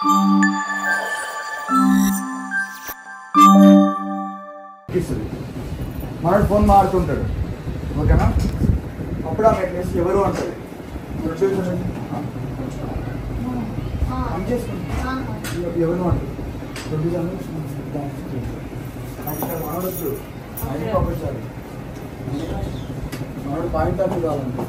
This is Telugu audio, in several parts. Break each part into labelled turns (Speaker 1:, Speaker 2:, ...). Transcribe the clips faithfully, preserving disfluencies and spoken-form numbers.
Speaker 1: మనోడు ఫోన్ మారుతుంటాడు ఓకేనా అప్పుడు ఆమె ఎట్లేసి ఎవరు అంటారు ఎవరు అంటారు మనోడొచ్చు అది పంపించాలి మనోడు పాయింట్ ఆఫ్ కావాలంటే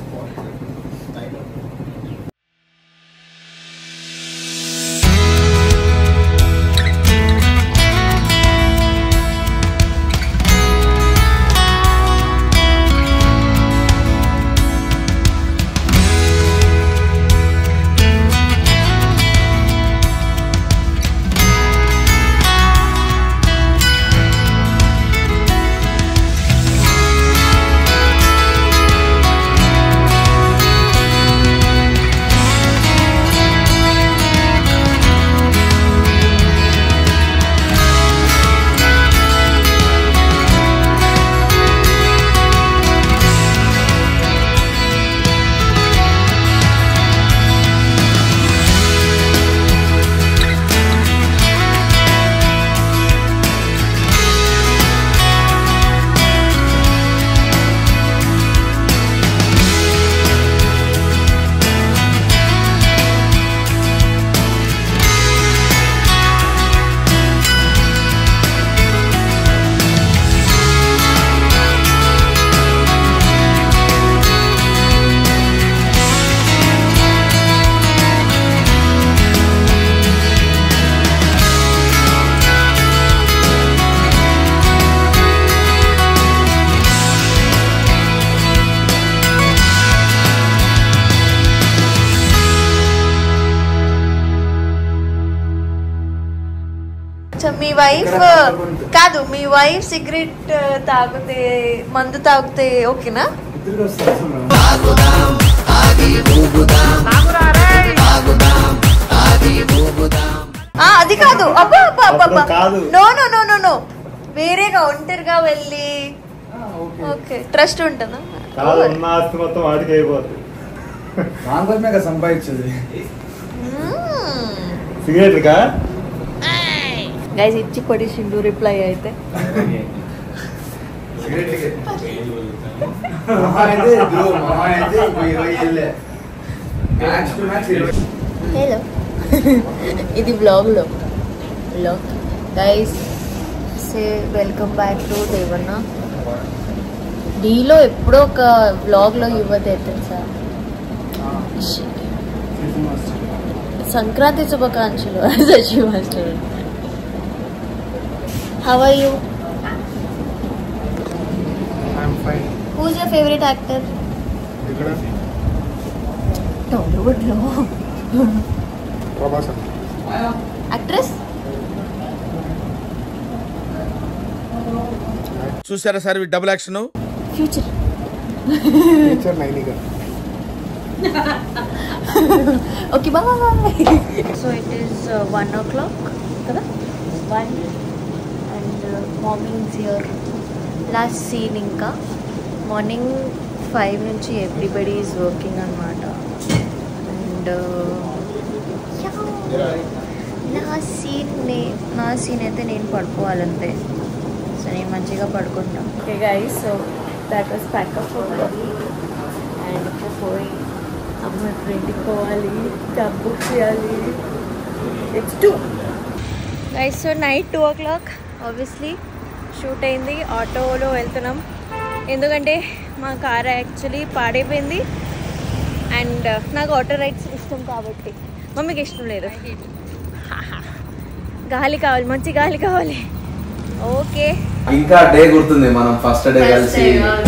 Speaker 2: మీ వైఫ్ కాదు మీ వైఫ్ సిగరెట్ తాగితే మందు తాగితే ఓకేనా అది కాదు అబ్బా అబ్బా అబ్బా no no no no no వేరేగా ఒంటరిగా వెళ్ళి ఓకే ట్రస్ట్ ఉంటుందా
Speaker 1: సంపాదించేది
Speaker 2: గైస్ ఇచ్చి కొడిసిండు రిప్లై అయితే హలో ఇది బ్లాగ్ లో blog guys say welcome back to Devanna డీలో ఎప్పుడో ఒక బ్లాగ్ లో యువత తెలుసా సంక్రాంతి శుభాకాంక్షలు Sasi master How are you?
Speaker 1: I'm fine.
Speaker 2: Who's your favorite actor?
Speaker 1: Virat.
Speaker 2: Tollywood lo.
Speaker 1: Prabhasa.
Speaker 2: Actress?
Speaker 3: చూసారా sir double action
Speaker 2: future
Speaker 1: future Nainika
Speaker 2: okay bye so it is one o'clock కదా one and morning here last scene ఇంకా మార్నింగ్ ఫైవ్ నుంచి ఎవ్రీబడి ఈజ్ వర్కింగ్ అనమాట అండ్ నా సీన్ నే నా సీన్ అయితే నేను పడుకోవాలంతే సో నేను మంచిగా పడుకుంటాను okay guys so that was pack up and ఇప్పుడు పోయి అమ్మ ఫ్రెండ్కి పోవాలి డబ్బు చేయాలి it's two guys so night two o'clock obviously shoot అయింది ఆటోలో వెళ్తున్నాం ఎందుకంటే మా కార్ యాక్చువల్లీ పాడైపోయింది అండ్ నాకు ఆటో రైడ్స్ ఇష్టం కాబట్టి మమ్మీకి ఇష్టం లేదు గాలి కావాలి మంచి గాలి కావాలి ఓకే
Speaker 4: ఇంకా డే గుర్తుంది మనం ఫస్ట్ డే కలిసి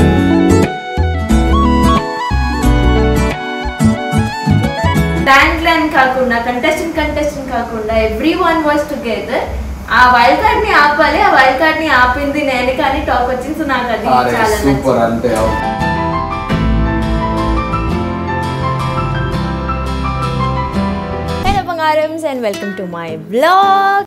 Speaker 2: బ్యాంక్ లైన్ కాకుండా కంటెస్టెంట్ కంటెస్టెంట్ కాకుండా ఎవ్రీ వన్ వాస్ టుగెదర్ ఆ వైల్డ్ కార్డ్ ని ఆపాలి ఆ వైల్డ్ కార్డ్ ని ఆపింది నేను కానీ టాక్ వచ్చింది సో నాకు అది చాలా
Speaker 4: సూపర్ అంతే
Speaker 2: హలో బంగారమ్స్ and welcome to my blog